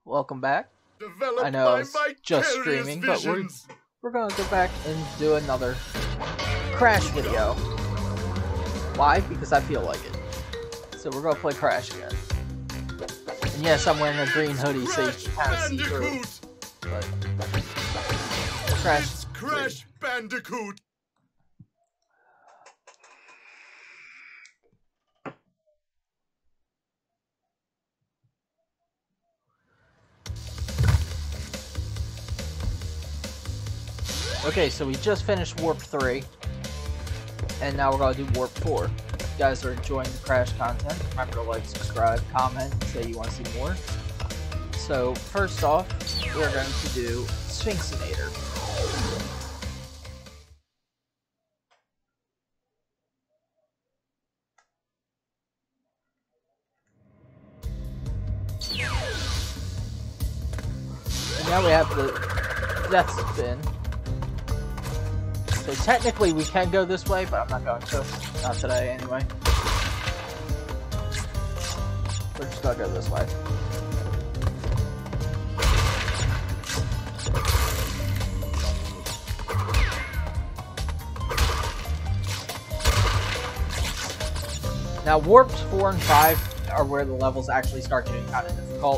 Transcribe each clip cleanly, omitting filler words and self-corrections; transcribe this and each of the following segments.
Welcome back. I Developed know by it's just vicarious streaming, but visions. we're gonna go back and do another Crash video. Why? Because I feel like it. So we're gonna play Crash again. And yes, I'm wearing a green hoodie so you can kind of see through. Bandicoot. But Crash. It's Crash Bandicoot. Okay, so we just finished Warp 3. And now we're gonna do Warp 4. If you guys are enjoying the Crash content, remember to like, subscribe, comment, and say you want to see more. So first off, we're going to do Sphinxinator. And now we have the Death Spin. So technically we can go this way, but I'm not going to. Not today, anyway. We're just gonna go this way. Now, Warps 4 and 5 are where the levels actually start getting kind of difficult.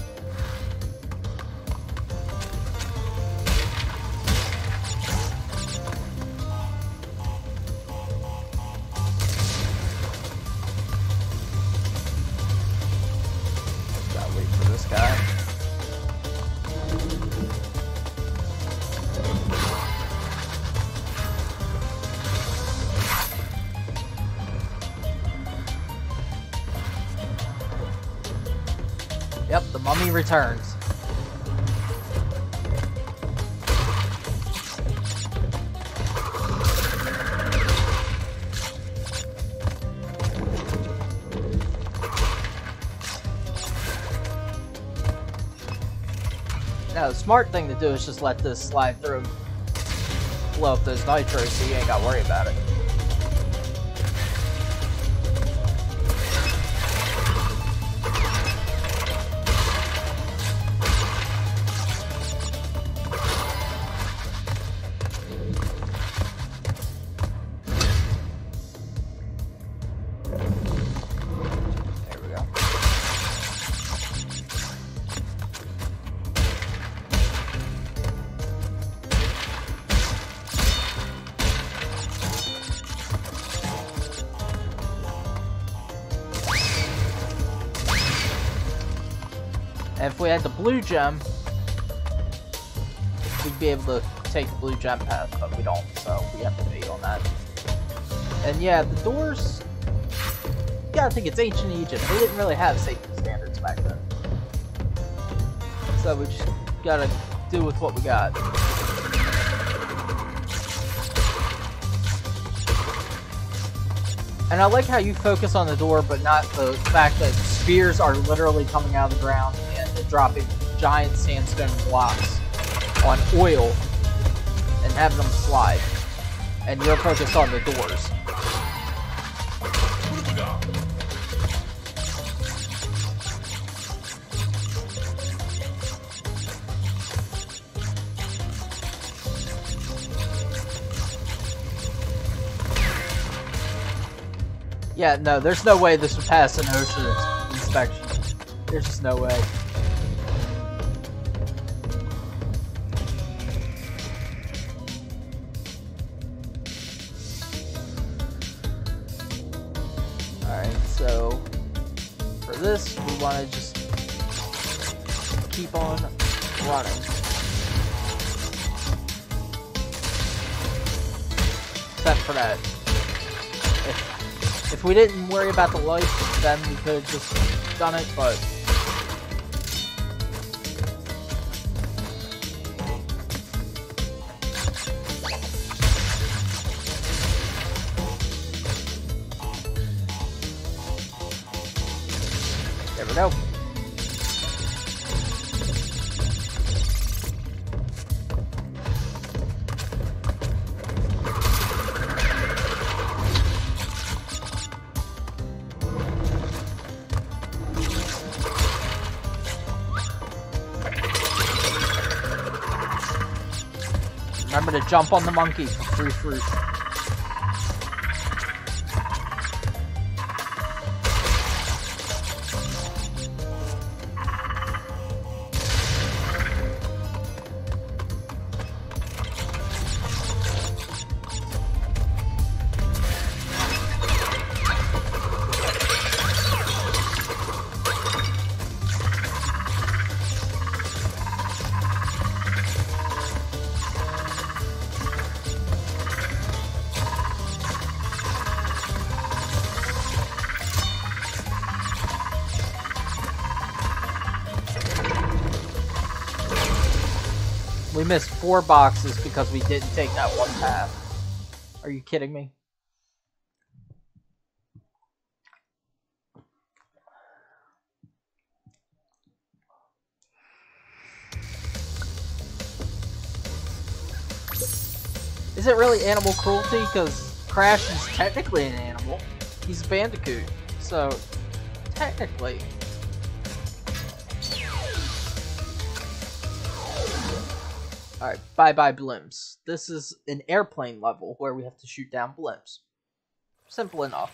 Gotta wait for this guy. Yep, the mummy returns. Now, the smart thing to do is just let this slide through, blow up those nitros so you ain't gotta worry about it. There we go. And if we had the blue gem, we'd be able to take the blue gem path, but we don't, so we have to wait on that. And yeah, the doors, you gotta think it's ancient Egypt. They didn't really have safety standards back then. So we just gotta do with what we got. And I like how you focus on the door, but not the fact that spears are literally coming out of the ground and dropping giant sandstone blocks on oil and having them slide. And you're focused on the doors. Yeah, no, there's no way this would pass an OSHA inspection. There's just no way. Alright, so for this, we want to just keep on running. Except for that. If we didn't worry about the lights, then we could have just done it, but... there we go. Remember to jump on the monkey for free fruit. We missed 4 boxes because we didn't take that one path. Are you kidding me? Is it really animal cruelty? Because Crash is technically an animal. He's a bandicoot. So, technically. Alright, bye-bye blimps. This is an airplane level where we have to shoot down blimps. Simple enough.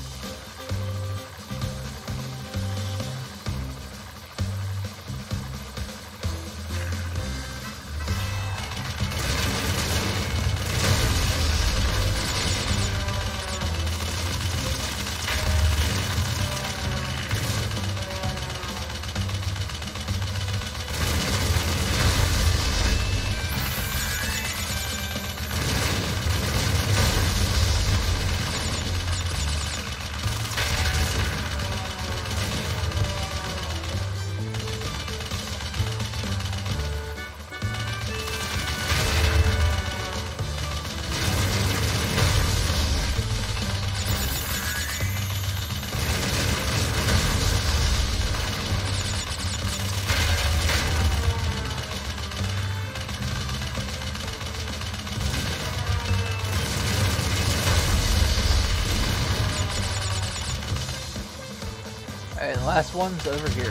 Alright, the last one's over here.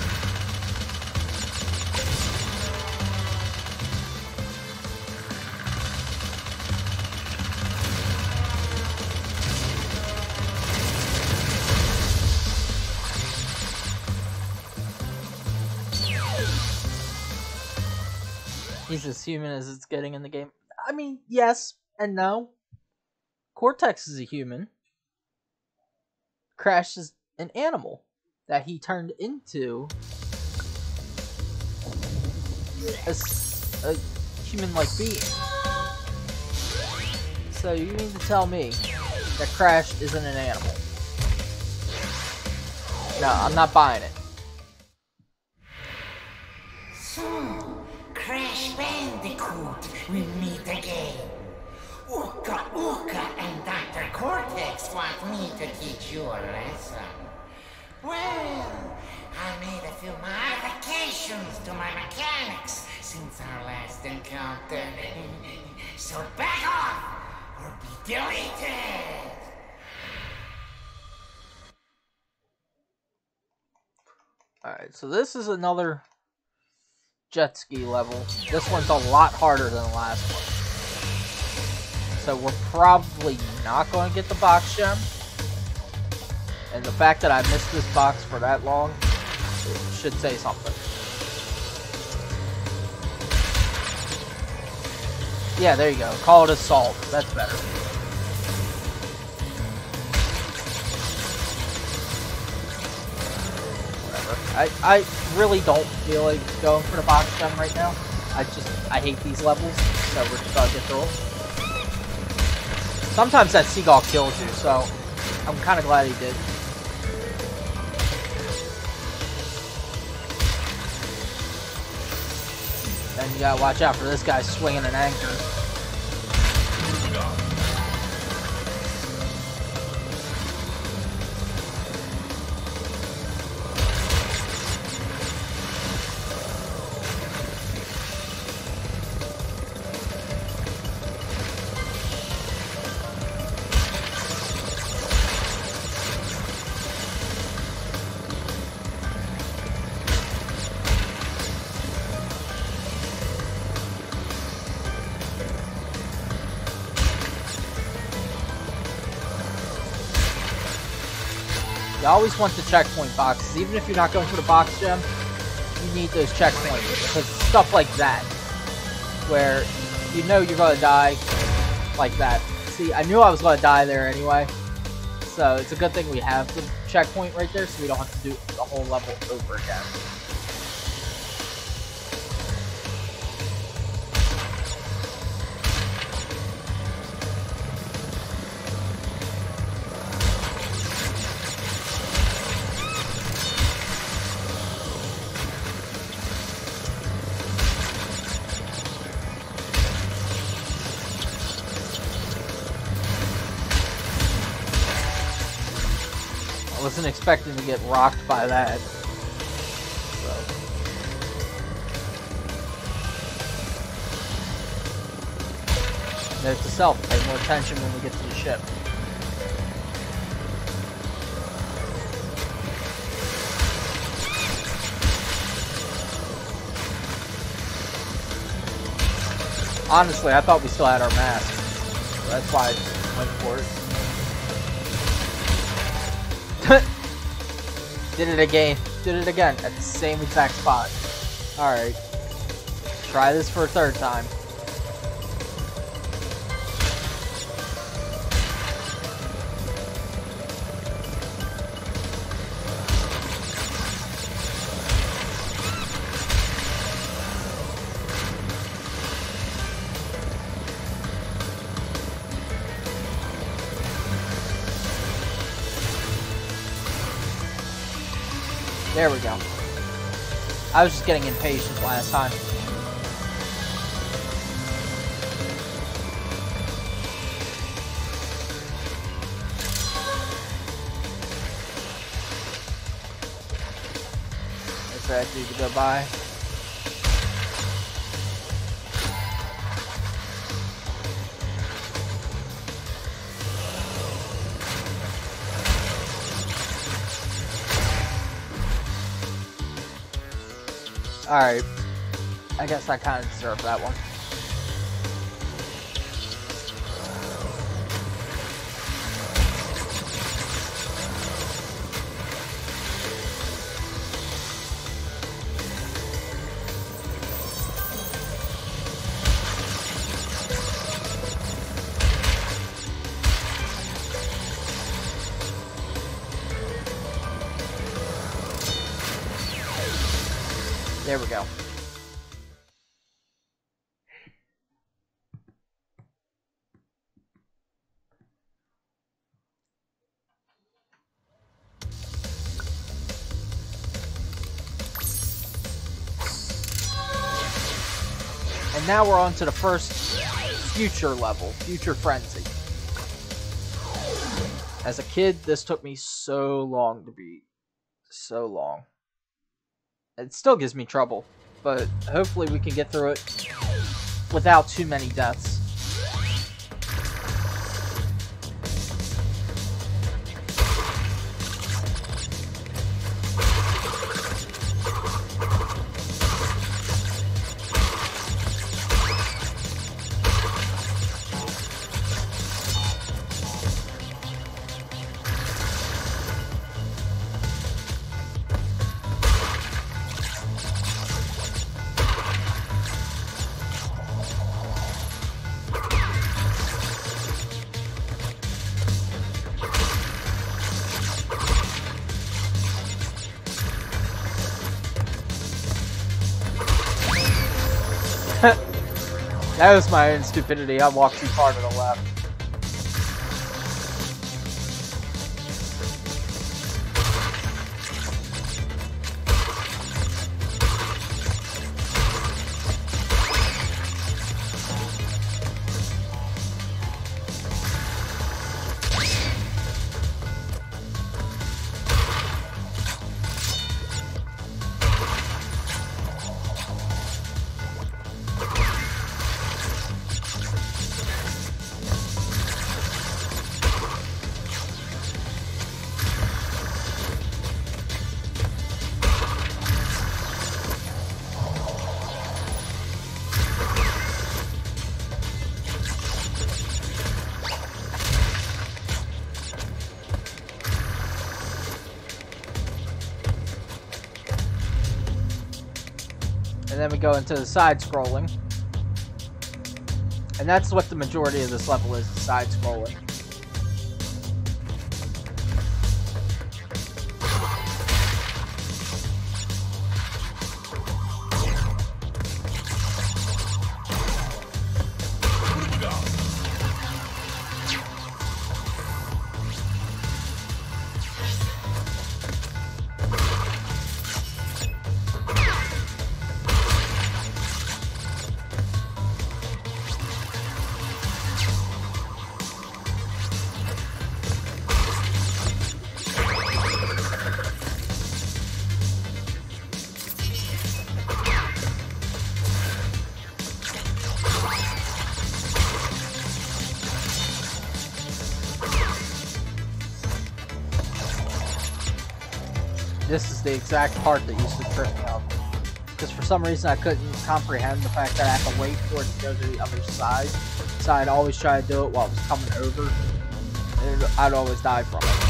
He's as human as it's getting in the game. I mean, yes and no. Cortex is a human. Crash is an animal that he turned into a human-like being. So you mean to tell me that Crash isn't an animal? No, I'm not buying it. So, Crash Bandicoot, we meet again. Ooka Ooka and Dr. Cortex want me to teach you a lesson. Well, I made a few modifications to my mechanics since our last encounter. So back off or be deleted. Alright, so this is another jet ski level. This one's a lot harder than the last one. So we're probably not going to get the box gem. And the fact that I missed this box for that long should say something. Yeah, there you go. Call it assault. That's better. Whatever. I really don't feel like going for the box gem right now. I hate these levels, so we're just gonna get through them. Sometimes that seagull kills you, so I'm kind of glad he did. Then you gotta watch out for this guy swinging an anchor. always want the checkpoint boxes. Even if you're not going for the box gem, you need those checkpoints. Because stuff like that, where you know you're going to die like that. See, I knew I was going to die there anyway. So it's a good thing we have the checkpoint right there so we don't have to do the whole level over again. I wasn't expecting to get rocked by that. So. Note to self, pay more attention when we get to the ship. Honestly, I thought we still had our masks. So that's why I went for it. Did it again. Did it again at the same exact spot. Alright. Try this for a third time. There we go. I was just getting impatient last time. Wait for that dude to go by. Alright, I guess I kind of deserve that one. There we go. And now we're on to the first future level, Future Frenzy. As a kid, this took me so long to beat. So long. It still gives me trouble, but hopefully we can get through it without too many deaths. That was my own stupidity. I walked too far to the left. And then we go into the side-scrolling. And that's what the majority of this level is, the side-scrolling. This is the exact part that used to trip me up. Because for some reason I couldn't comprehend the fact that I had to wait for it to go to the other side. So I'd always try to do it while it was coming over. And I'd always die from it.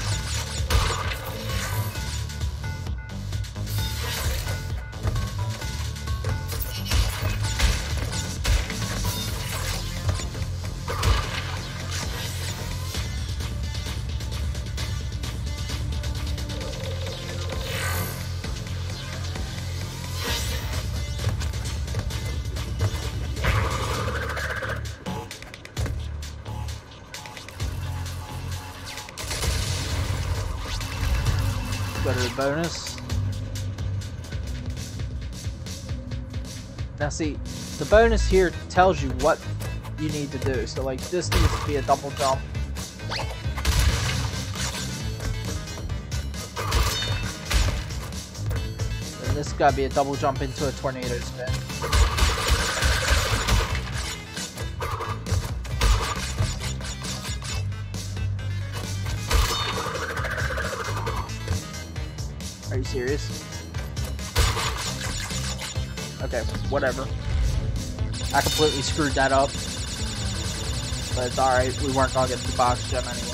Go to the bonus. Now see, the bonus here tells you what you need to do. So like this needs to be a double jump. And this gotta be a double jump into a tornado spin. Are you serious? Okay, whatever. I completely screwed that up. But it's alright, we weren't gonna get the box gem anyway.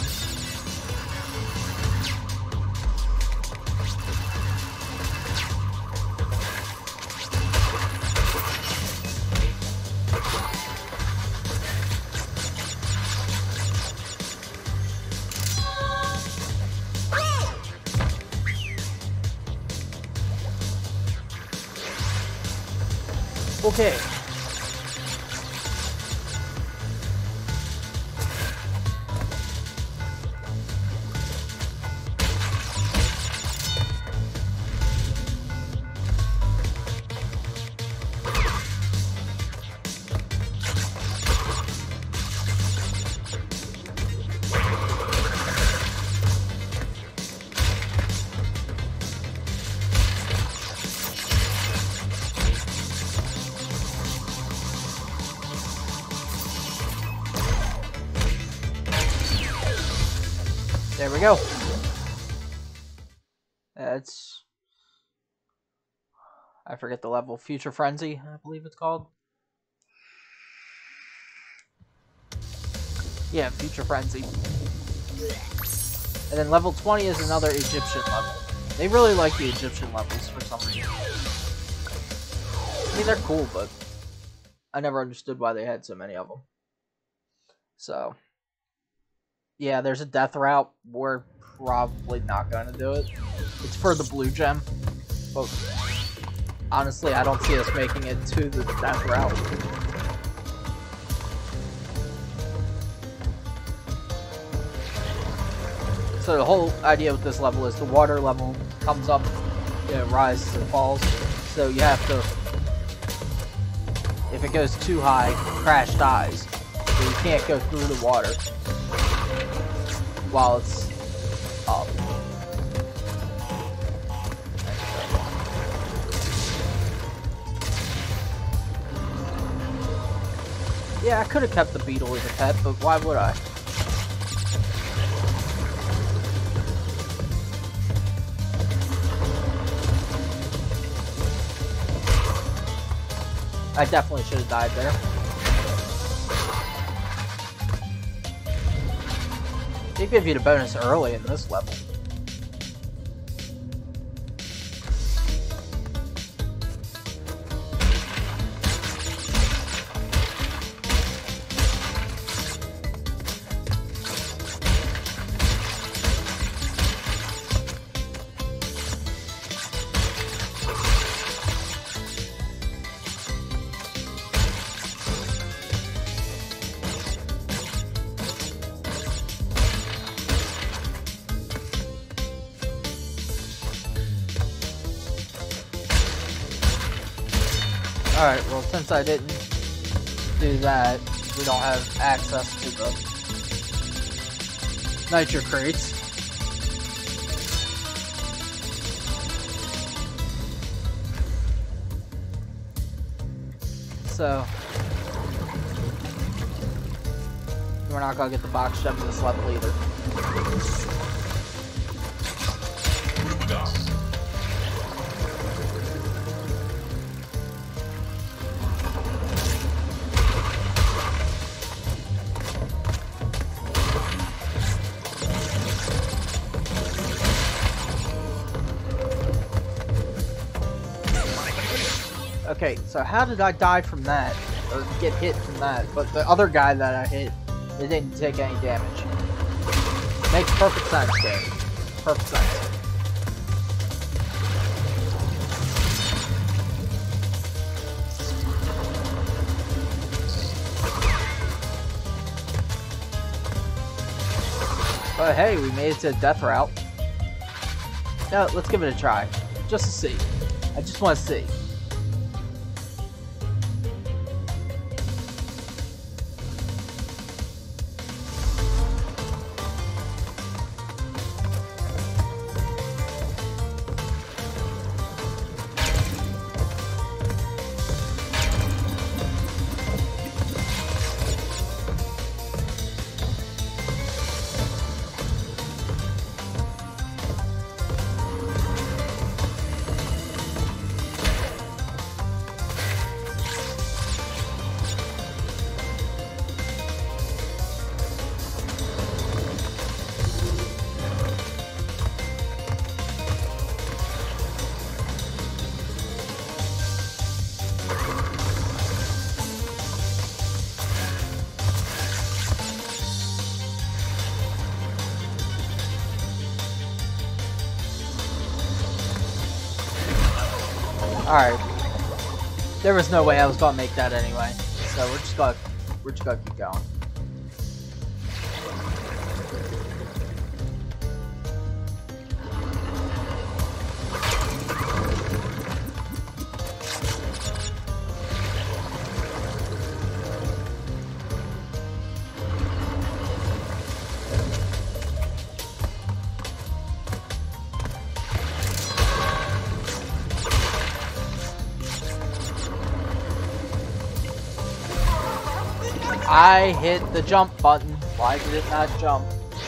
Okay. There we go. That's... I forget the level. Future Frenzy, I believe it's called. Yeah, Future Frenzy. And then level 20 is another Egyptian level. They really like the Egyptian levels for some reason. I mean, they're cool, but I never understood why they had so many of them. So... yeah, there's a death route. We're probably not going to do it. It's for the blue gem. But honestly, I don't see us making it to the death route. So the whole idea with this level is the water level comes up, it rises and falls. So you have to... if it goes too high, Crash dies. So you can't go through the water while it's up. Yeah, I could have kept the beetle as a pet, but why would I? I definitely should have died there. They give you the bonus early in this level. Alright, well, since I didn't do that, we don't have access to the nitro crates. So, we're not gonna get the box jump in this level either. Okay, so how did I die from that? Or get hit from that? But the other guy that I hit, it didn't take any damage. Makes perfect sense, game. Perfect sense. But hey, we made it to death route. Now, let's give it a try. Just to see. I just want to see. Alright. There was no way I was gonna make that anyway. So we're just gonna keep going. I hit the jump button. Why did it not jump?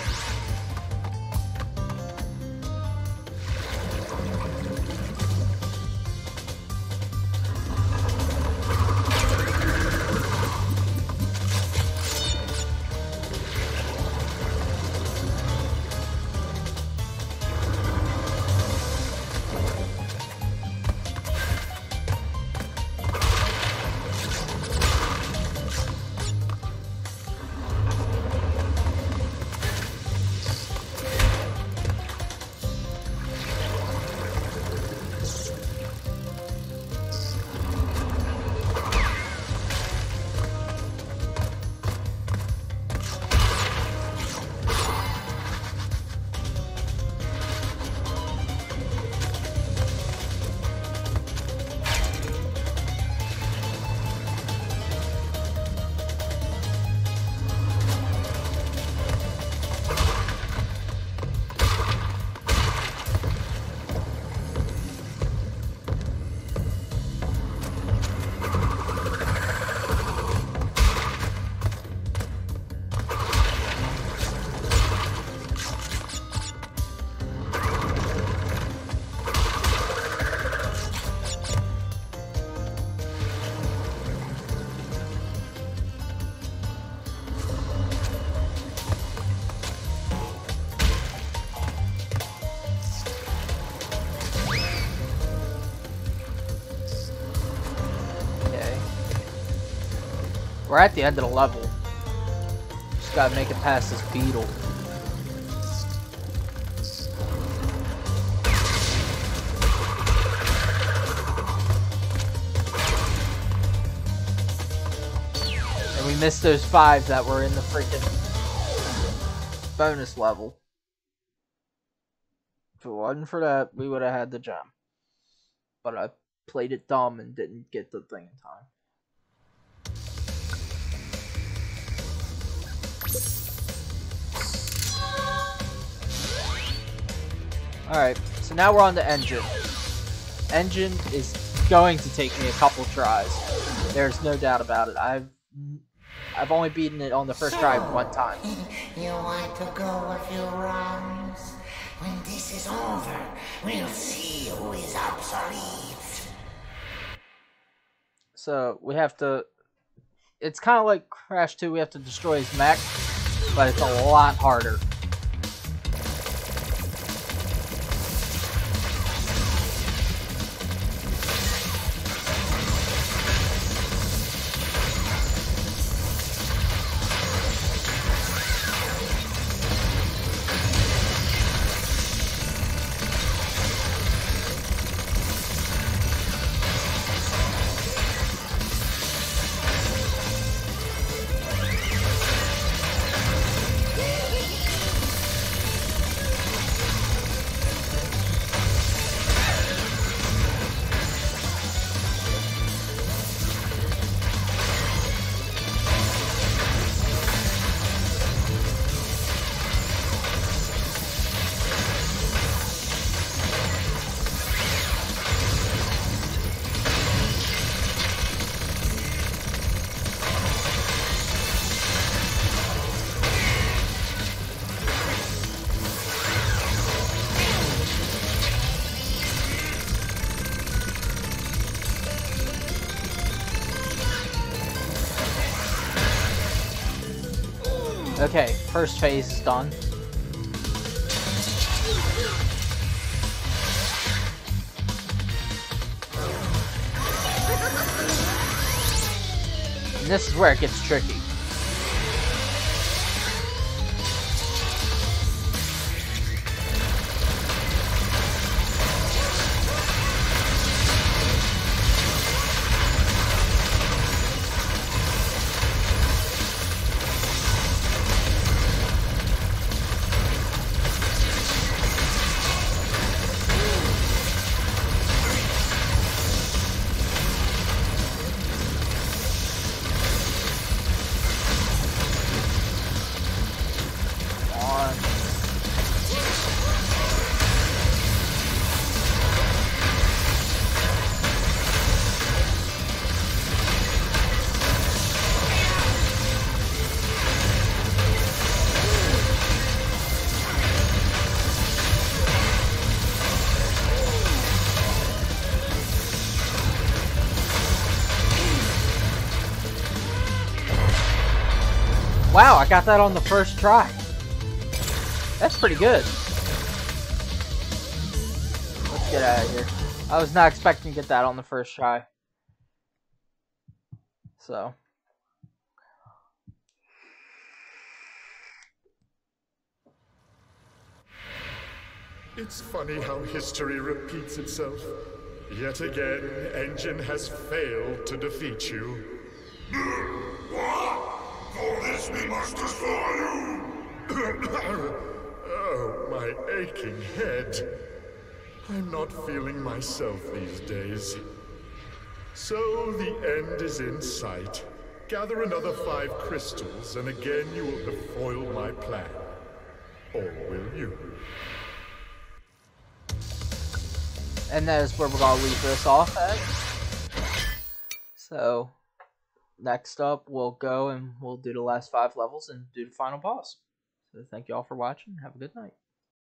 We're at the end of the level. Just gotta make it past this beetle. And we missed those 5 that were in the freaking bonus level. If it wasn't for that, we would have had the gem. But played it dumb and didn't get the thing in time. Alright, so now we're on the engine. Engine is going to take me a couple tries. There's no doubt about it. I've only beaten it on the first try one time. You want to go a few rounds? When this is over, we'll see who is obsolete. So we have to... It's kind of like Crash 2, we have to destroy his mech, but it's a lot harder. Okay, first phase is done. And this is where it gets tricky. Wow, I got that on the first try. That's pretty good. Let's get out of here. I was not expecting to get that on the first try. So. It's funny how history repeats itself. Yet again, Engine has failed to defeat you. What? For this we must destroy you! Oh, my aching head. I'm not feeling myself these days. So the end is in sight. Gather another 5 crystals, and again you will have foiled my plan. Or will you? And that is where we're going to leave this off at. So, next up, we'll go and we'll do the last 5 levels and do the final boss. So thank you all for watching. Have a good night.